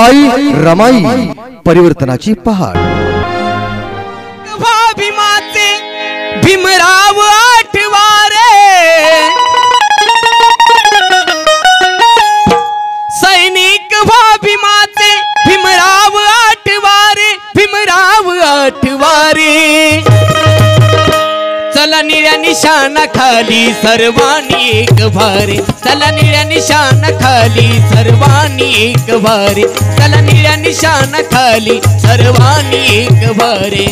आई रमाई परिवर्तनाची पहाड। भीमाचे भीमराव आठवारे सैनिक भीमाचे भीमराव आठवारे भीमराव आठवारे चला निळ्या निशाणा खाली सर्वांनी एक भारे चला निळ्या निशाणा खाली सर्वांनी एक भारे चला निळ्या निशाणा खाली सर्वांनी एक भारे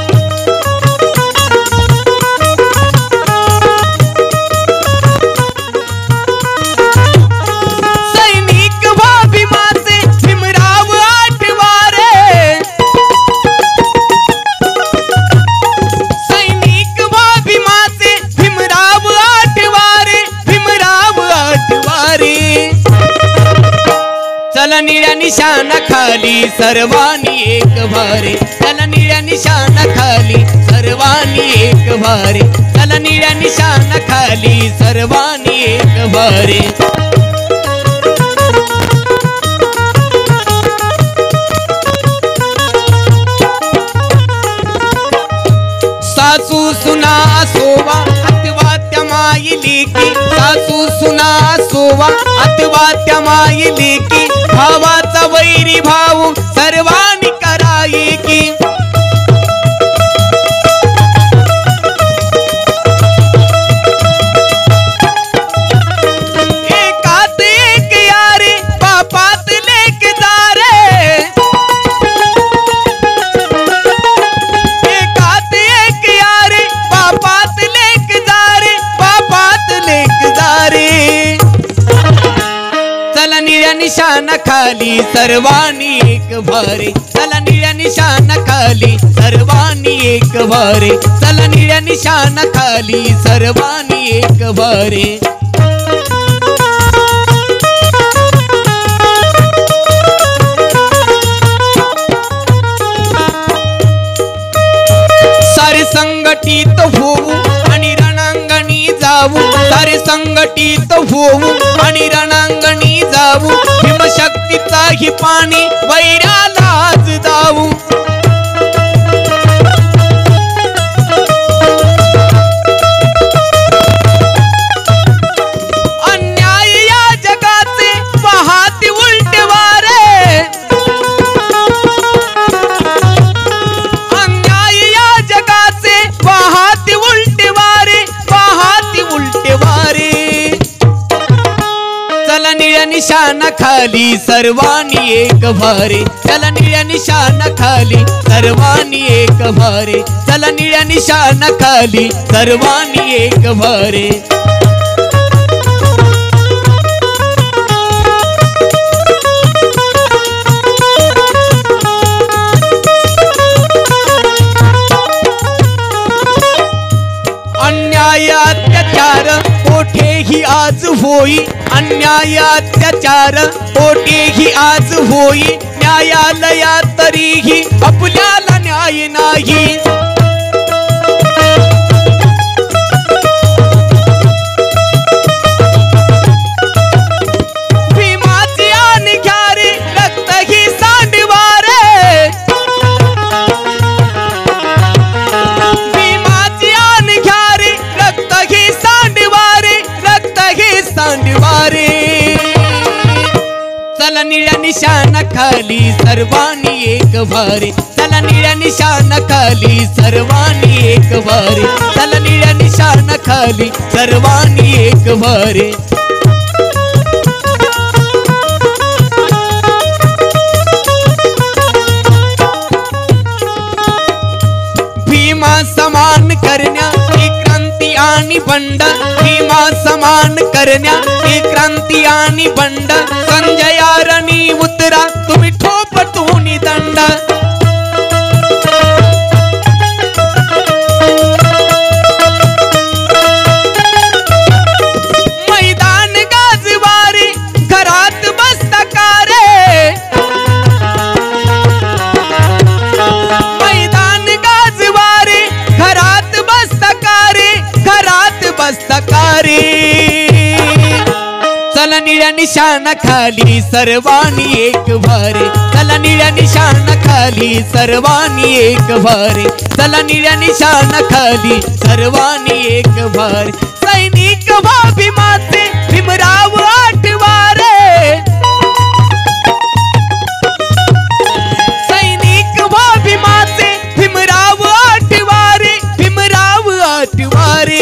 सैनिक भीमाचे भीमराव आठवारे सैनिक भीमाचे भीमराव आठवारे भीमराव आठवारे चला निळ्या निशाणा खाली सर्वांनी एक भारे चला निळ्या निशाणा खाली सर्वांनी एक भारे चला निळ्या निशाणा खाली सर्वांनी एक भारे सासू सुना सोवा अथवा त्या मायली की सासू सुना सोवा अथवा त्या मायली की भावाचा वैरी भाऊ सर्वांनी कराई की एकात एक यारे बापात लेक जारे एकात एक यारे बापात लेक जारे बापात लेक जारे चला निळ्या निशाणा खाली सर्वांनी एक भारे चला निळ्या निशाणा खाली सर्वांनी एक भारे चला निळ्या निशाणा खाली सर्वांनी एक भारे सारे संघटित होऊ आणि रणांगणी जाऊ सारे संघटित होऊ आणि रणांगणी जाऊ भीमशक्तीचा ही पाणी वैरालाच जाऊ अन्याय या जगाचे पाहते उलटे वारे अन्याय या जगाचे पाहते उलटे वारे पाहते उलटे वारे चला निळ्या निशाणा खाली सर्वांनी एक भारे चला निळ्या निशाणा खाली सर्वांनी एक भारे चला निळ्या निशाणा खाली सर्वांनी एक भारे अन्याय अत्याचार कोठेही आज होई अन्याय अत्याचार कोठेही आज होई न्यायालयात तरीही आपल्याला न्याय नाही भीमाची आण घ्या रे रक्त ही सांडवारे भीमाची आण घ्या रे रक्त ही सांडवारे रक्त ही सांडवारे चला निळ्या निशाणा खाली सर्वांनी एक भारे चला निळ्या निशाणा खाली सर्वांनी एक भारे चला निळ्या निशाणा खाली सर्वांनी एक भारे भीमा समान करण्या ही क्रांती आणि बंड भीमा समान करण्या ही क्रांती आणि बंड संजया रणी उतरा तुम्ही ठोपटून दंड मैदान गाजवारे घरात बसता का रे मैदान गाजवारे घरात बसता का रे घरात बसता का रे चला निळ्या निशाणा खाली सर्वांनी एक भारे, चला निळ्या निशाणा खाली सर्वांनी एक भारे, चला निळ्या निशाणा खाली सर्वांनी एक भारे. सैनिक व्हा भीमाचे भीमराव आठवारे, सैनिक व्हा भीमाचे भीमराव आठवारे, भीमराव आठवारे.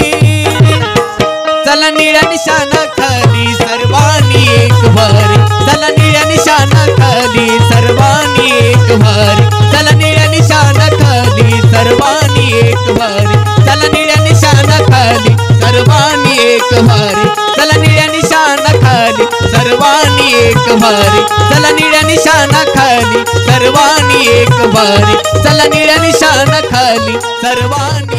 चला निळ्या निशाणा खाली सर्वांनी एक भारे, चला निळ्या निशाणा खाली सर्वांनी एक भारे, चला निळ्या निशाणा खाली सर्वांनी एक भारे, चला निळ्या निशाणा खाली सर्वांनी एक भारे, चला निळ्या निशाणा खाली सर्वांनी एक भारे, चला निळ्या निशाणा खाली सर्वांनी एक भारे, चला निळ्या निशाणा खाली सर्वांनी